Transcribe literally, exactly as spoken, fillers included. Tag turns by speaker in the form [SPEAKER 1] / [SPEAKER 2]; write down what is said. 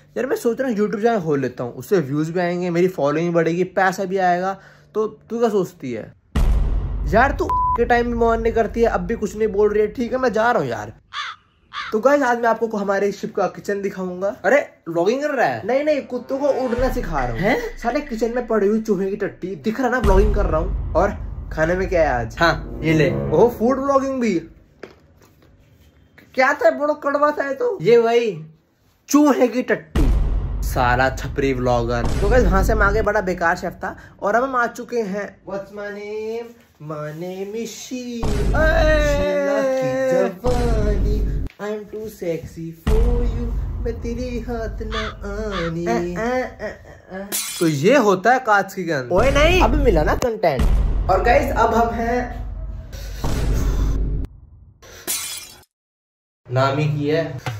[SPEAKER 1] यार मैं सोच रहा हूँ यूट्यूब चैनल खोल लेता हूँ, उससे व्यूज भी आएंगे, मेरी फॉलोइंग बढ़ेगी, पैसा भी आएगा। तो तू क्या सोचती है यार? तू के टाइम में मॉन नहीं करती है, अब भी कुछ नहीं बोल रही है। ठीक है मैं जा रहा हूँ यार। तो गाइस आज मैं आपको हमारे शिप का किचन दिखाऊंगा। अरे व्लॉगिंग कर रहा है? नहीं नहीं, कुत्तों को उड़ना सिखा रहा हूँ। हैं? साले किचन में पड़ी हुई चूहे की टट्टी दिख रहा ना, व्लॉगिंग कर रहा हूँ। और खाने में क्या है आज? हाँ ये ले। ओह फूड व्लॉगिंग भी। क्या था? बड़ा कड़वा था ये तो। ये वही चूहे की टट्टी, साला छपरी व्लॉगर। तो गाइस वहां से हम आगे, बड़ा बेकार शेफ था। और अब हम आ चुके हैं। What's my name? My name is Sheela की जवानी, I am too sexy for you, मैं तेरी हाथ ना आनी। आ, आ, आ, आ। तो ये होता है कांच की गन। ओए नहीं, अब मिला ना कंटेंट। और गाइस अब हम हैं, नाम ही की है